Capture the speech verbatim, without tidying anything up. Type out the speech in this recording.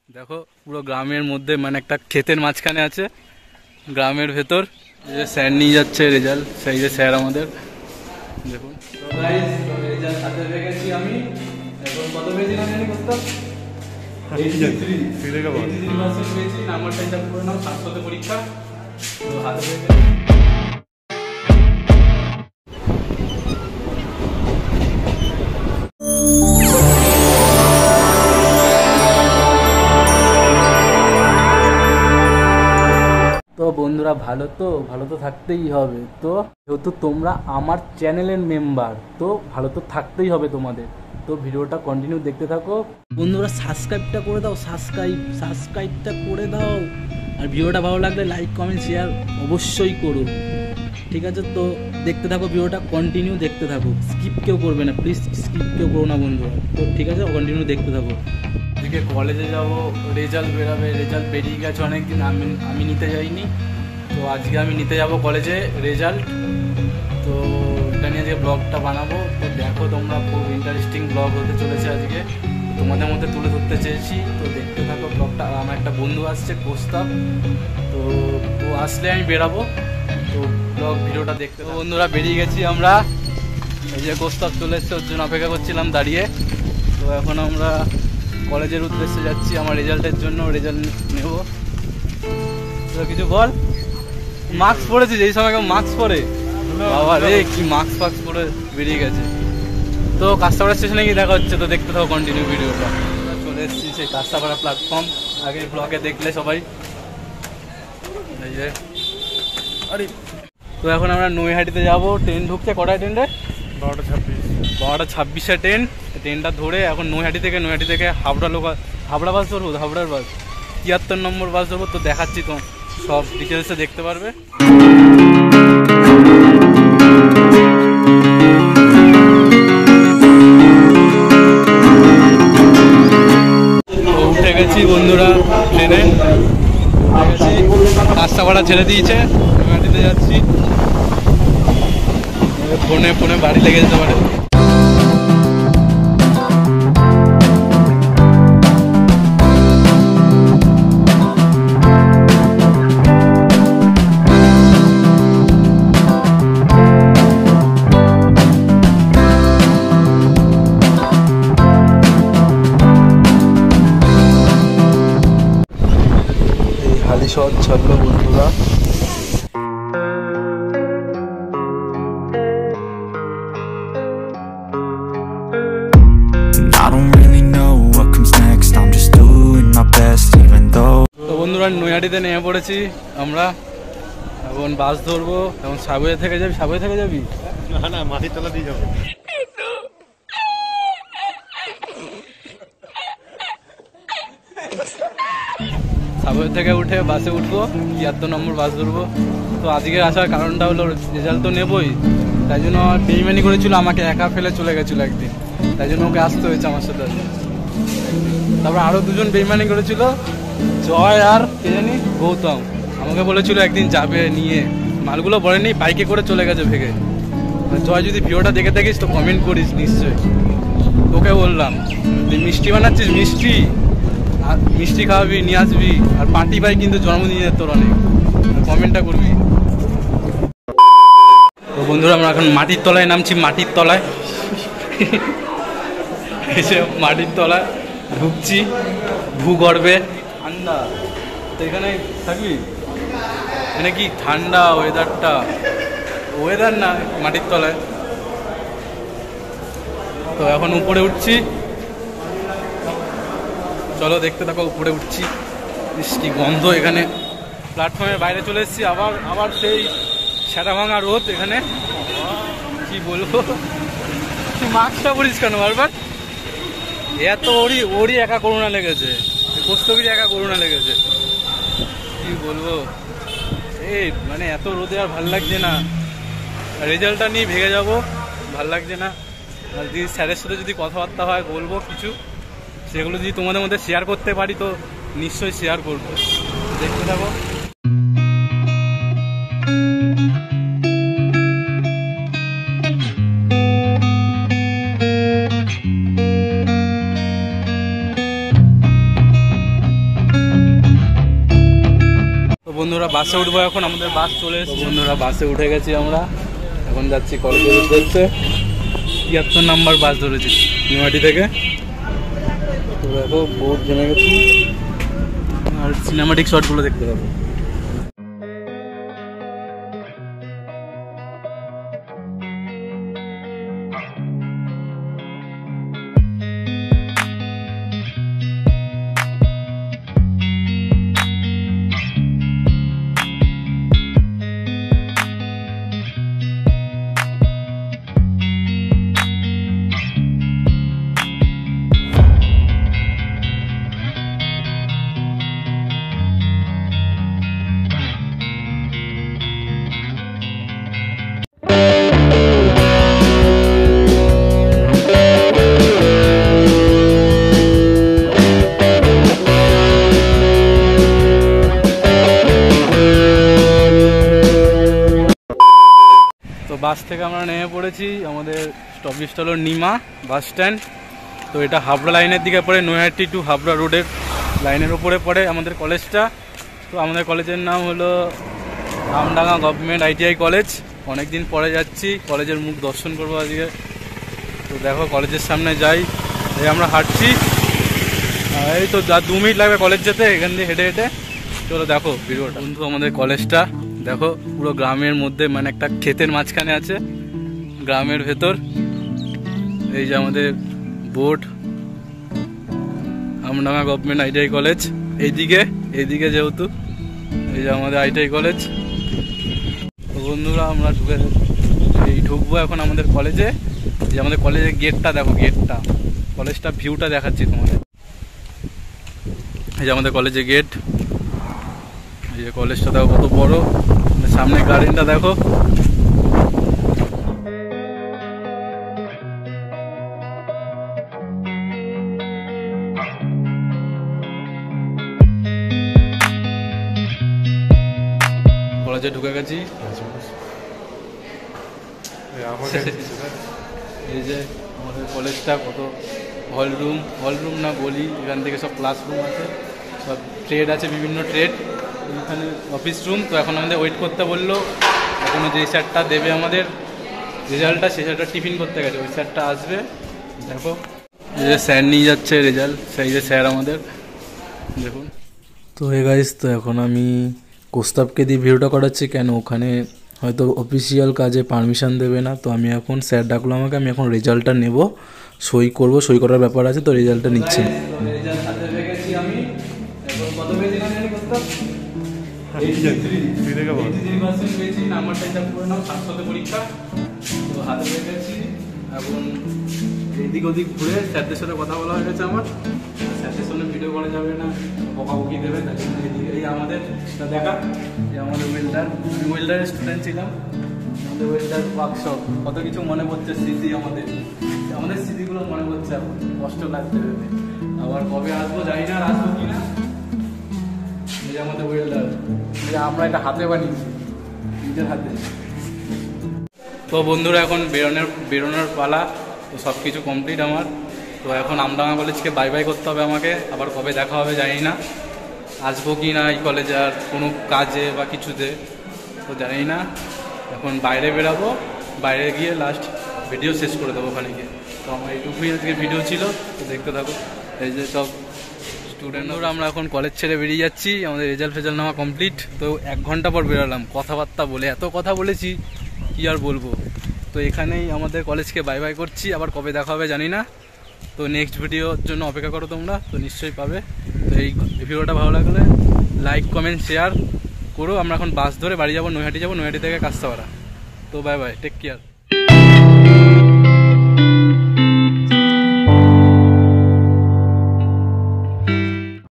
দেখো পুরো গ্রামের মধ্যে মানে একটা ক্ষেতের মাঝখানে আছে, গ্রামের ভেতর। যে স্যার নিয়ে যাচ্ছে রেজাল্ট, সেই যে স্যার আমাদের দেখুন। তো গাইস রেজাল্ট হাতে পেয়ে গেছি আমি। এখন কত পেয়েছিলাম জানি করতাম eighty-three eighty-three পার্সেন্ট পেয়েছি। নাম্বারটা হিসাব করে নাও, সাতশোতে পরীক্ষা। তো হাতে পেয়ে গেছি। তো বন্ধুরা ভালো তো ভালো তো থাকতেই হবে। তো যেহেতু তোমরা আমার চ্যানেলের মেম্বার, তো ভালো তো থাকতেই হবে তোমাদের। তো ভিডিওটা কন্টিনিউ দেখতে থাকো বন্ধুরা। সাবস্ক্রাইবটা করে দাও, সাবস্ক্রাইব সাবস্ক্রাইবটা করে দাও। আর ভিডিওটা ভালো লাগলে লাইক কমেন্ট শেয়ার অবশ্যই করো, ঠিক আছে? তো দেখতে থাকো ভিডিওটা, কন্টিনিউ দেখতে থাকো, স্কিপ কেউ করবে না প্লিজ, স্কিপ কেউ করো না বন্ধুরা। তো ঠিক আছে, কন্টিনিউ দেখতে থাকো। এদিকে কলেজে যাবো, রেজাল্ট বেরাবে, রেজাল্ট বেরিয়ে গেছে অনেকদিন, আমি আমি নিতে যাইনি। তো আজকে আমি নিতে যাব কলেজে রেজাল্ট। তো এটা নিয়ে আজকে ব্লগটা বানাবো। তো দেখো তোমরা, খুব ইন্টারেস্টিং ব্লগ হতে চলেছে আজকে, তোমাদের মধ্যে তুলে ধরতে চেয়েছি। তো দেখতে থাকো ব্লগটা। আর আমার একটা বন্ধু আসছে কোস্তাব, তো ও আসলে আমি বেরাবো। তো ব্লগ ভিডিওটা দেখতে। তো বন্ধুরা বেরিয়ে গেছি আমরা, এই যে কোস্তাব চলে এসছে, ওর জন্য অপেক্ষা করছিলাম দাঁড়িয়ে। তো এখন আমরা কলেজের উদ্দেশ্যে যাচ্ছি আমার রেজাল্টের জন্য, রেজাল্ট নেব। তো কিছু বল। মাস্ক পরেছি, যেই সময় মাস্ক পরে বাবা রে কি মাস্ক ফাস্ক পরে বেরিয়ে গেছে। তো কাস্তাপাড়া স্টেশনে গিয়ে দেখা হচ্ছে। তো দেখতে থাকো কন্টিনিউ ভিডিওটা। চলে এসেছি সেই কাস্তাপাড়া প্ল্যাটফর্ম, আগের ব্লগে দেখলে সবাই। এই যে আরে, তো এখন আমরা নৈহাটিতে যাবো। ট্রেন ঢুকছে কটায়? ট্রেনটা বারোটা ছাব্বিশ বারোটা ছাব্বিশে ট্রেন। ট্রেনটা ধরে এখন নৈহাটি থেকে নৈহাটি থেকে হাবড়া লোকাল, হাবড়া বাস ধরবো, হাবড়ার বাস তিয়াত্তর নম্বর বাস ধরবো। তো দেখাচ্ছি, তো সব ডিটেলসে দেখতে পারবে। উঠে গেছি বন্ধুরা ট্রেনে, কাস্তাপাড়া ছেড়ে দিয়েছে, নৈহাটিতে যাচ্ছি। ফোনে ফোনে বাড়ি লেগে যেতে পারে। হালি শহর ছাড়লো বন্ধুরা। তো বন্ধুরা নৈহাটিতে নেমে পড়েছি আমরা, এখন বাস ধরবো। এখন সাবওয়ে থেকে যাবি? সাবওয়ে থেকে যাবি? না না, মাটির তলা দিয়ে যাবো। সাবওয়ে থেকে উঠে বাসে উঠবো, তিয়াত্তর নম্বর বাস ধরবো। তো আজকে আসার কারণটা হলো রেজাল্ট তো নেবই, তাই জন্য বেইমানি করেছিল, আমাকে একা ফেলে চলে গেছিলো একদিন, তাই জন্য ওকে আসতে হয়েছে আমার সাথে। তারপর আরো দুজন বেইমানি করেছিল, জয় আর কে জানি গৌতম, আমাকে বলেছিল একদিন যাবে নিয়ে, মালগুলো বলেনি, বাইকে করে চলে গেছে ভেগে। জয় যদি ভিডিওটা দেখে থাকিস তো কমেন্ট করিস নিশ্চয়ই। তোকে বললাম তুই মিষ্টি বানাচ্ছিস, মিষ্টি আর মিষ্টি খাওয়াবি, নিয়ে আসবি। আর পার্টি পাই কিন্তু জন্মদিনের তোর অনেক, কমেন্টটা করবি। তো বন্ধুরা আমরা এখন মাটির তলায় নামছি, মাটির তলায় এসে মাটির তলায় ঢুকছি ভূগর্ভে। ঠান্ডা তো এখানে থাকবি, এখানে কি ঠান্ডা ওয়েদারটা, ওয়েদার না মাটির তলায়। তো এখন উপরে উঠছি, চলো দেখতে থাকো। উপরে উঠছি, কি গন্ধ এখানে। প্ল্যাটফর্মের বাইরে চলে এসেছি, আবার আবার সেই সেটা ভাঙা রোদ এখানে, কি বলবো। তুই মাস্কটা পরিস কেন বারবার? এত ওরই ওরই একা করোনা লেগেছে, কৌস্তবীর একা করোনা লেগেছে, কি বলবো। এই মানে এত রোদে আর ভাল লাগছে না, রেজাল্টটা নিয়ে ভেঙে যাবো, ভাল লাগছে না। আর যদি স্যারের সাথে যদি কথাবার্তা হয় বলবো কিছু, সেগুলো যদি তোমাদের মধ্যে শেয়ার করতে পারি তো নিশ্চয়ই শেয়ার করবো। দেখতে থাকো। বন্ধুরা বাসে উঠবো এখন, আমাদের বাস চলে এসেছে। বন্ধুরা বাসে উঠে গেছি আমরা, এখন যাচ্ছি কলেজের উদ্দেশ্যে। তিয়াত্তর নাম্বার বাস ধরেছি নিউমাটি থেকে। তো দেখো বহুত জমে গেছি, আর সিনেমাটিক শটগুলো দেখতে পাবো। তো বাস থেকে আমরা নেমে পড়েছি, আমাদের স্টপেজটা হলো নিমা বাস স্ট্যান্ড। তো এটা হাবড়া লাইনের দিকে পড়ে, নৈহাটি টু হাবড়া রোডের লাইনের ওপরে পড়ে আমাদের কলেজটা। তো আমাদের কলেজের নাম হলো আমডাঙ্গা গভর্নমেন্ট আইটিআই কলেজ। অনেক দিন পরে যাচ্ছি, কলেজের মুখ দর্শন করবো আজকে। তো দেখো কলেজের সামনে যাই, এই আমরা হাঁটছি, এই তো যা দু মিনিট লাগবে কলেজ যেতে এখান দিয়ে হেঁটে হেঁটে। চলো দেখো ভিডিওটা। বন্ধু আমাদের কলেজটা দেখো পুরো গ্রামের মধ্যে, মানে একটা ক্ষেতের মাঝখানে আছে গ্রামের ভেতর। এই যে আমাদের board, Amdanga government ITI college. এইদিকে এইদিকে যেহেতু এই যে আমাদের আইটিআই কলেজ। তো বন্ধুরা আমরা ঢুকে এই ঢুকবো এখন আমাদের কলেজে। এই যে আমাদের কলেজের গেটটা দেখো, গেটটা কলেজটা ভিউটা দেখাচ্ছি তোমাদের। এই যে আমাদের কলেজের গেট, এই যে কলেজটা দেখো কত বড়, সামনে গার্ডেনটা দেখো। কলেজে ঢুকে গেছি, এই যে আমাদের কলেজটা কত হল রুম, হল রুম না বলি, এখান থেকে সব ক্লাসরুম আছে, সব ট্রেড আছে, বিভিন্ন ট্রেড। এখানে অফিস রুম। তো এখন আমাদের ওয়েট করতে বললো, এখনও যে স্যারটা দেবে আমাদের রেজাল্টটা, সেই স্যারটা টিফিন করতে গেছে, ওই স্যারটা আসবে। দেখো এই যে স্যার নিয়ে যাচ্ছে রেজাল্ট, সেই যে স্যার আমাদের দেখুন। তো এ গাইস, তো এখন আমি কোস্তাবকে দিয়ে ভিডিওটা করাচ্ছি, কেন ওখানে হয়তো অফিসিয়াল কাজে পারমিশন দেবে না। তো আমি এখন স্যার ডাকলো আমাকে, আমি এখন রেজাল্টটা নেব, সই করব, সই করার ব্যাপার আছে। তো রেজাল্টটা নিচ্ছি। এখন এদিক ওদিক ঘুরে স্যারদের সাথে কথা বলা হয়ে গেছে আমার, স্যারদের সামনে ভিডিও করা যাবে না, বকাবকি দেবে, তার জন্য এই আমাদের দেখা, এই আমাদের ওয়েল্ডার, আমি ওয়েল্ডারের স্টুডেন্ট ছিলাম। আমাদের ওয়েল্ডার ওয়ার্কশপ, কত কিছু মনে পড়ছে স্মৃতি, আমাদের আমাদের স্মৃতিগুলো মনে পড়ছে, এখন কষ্ট লাগছে। আবার কবে আসবো জানি না, আসবো কি না। এই আমাদের ওয়েল্ডার, আমরা এটা হাতে বানিয়েছি, নিজের হাতে। তো বন্ধুরা এখন বেরোনোর বেরোনোর পালা। তো সব কিছু কমপ্লিট আমার। তো এখন আমডাঙ্গা কলেজকে বাই বাই করতে হবে আমাকে, আবার কবে দেখা হবে জানি না, আসবো কি না এই কলেজে আর কোনো কাজে বা কিছুতে, তো জানি না। এখন বাইরে বেরাবো, বাইরে গিয়ে লাস্ট ভিডিও শেষ করে দেবো ওখানে গিয়ে। তো আমার এইটুকুই আজকে ভিডিও ছিল, তো দেখতে থাকো। এই যে সব স্টুডেন্টরা আমরা এখন কলেজ ছেড়ে বেরিয়ে যাচ্ছি, আমাদের রেজাল্ট ফেজাল্ট নেওয়া কমপ্লিট। তো এক ঘন্টা পর বেরোলাম, কথাবার্তা বলে এত কথা বলেছি কি আর বলবো। তো এখানেই আমাদের কলেজকে বাই বাই করছি, আবার কবে দেখা হবে জানি না। তো নেক্সট ভিডিওর জন্য অপেক্ষা করো তোমরা, তো নিশ্চয়ই পাবে। তো এই ভিডিওটা ভালো লাগলে লাইক কমেন্ট শেয়ার করো। আমরা এখন বাস ধরে বাড়ি যাবো, নৈহাটি যাবো, নৈহাটি থেকে কাস্তাপাড়া। তো বাই বাই, টেক কেয়ার।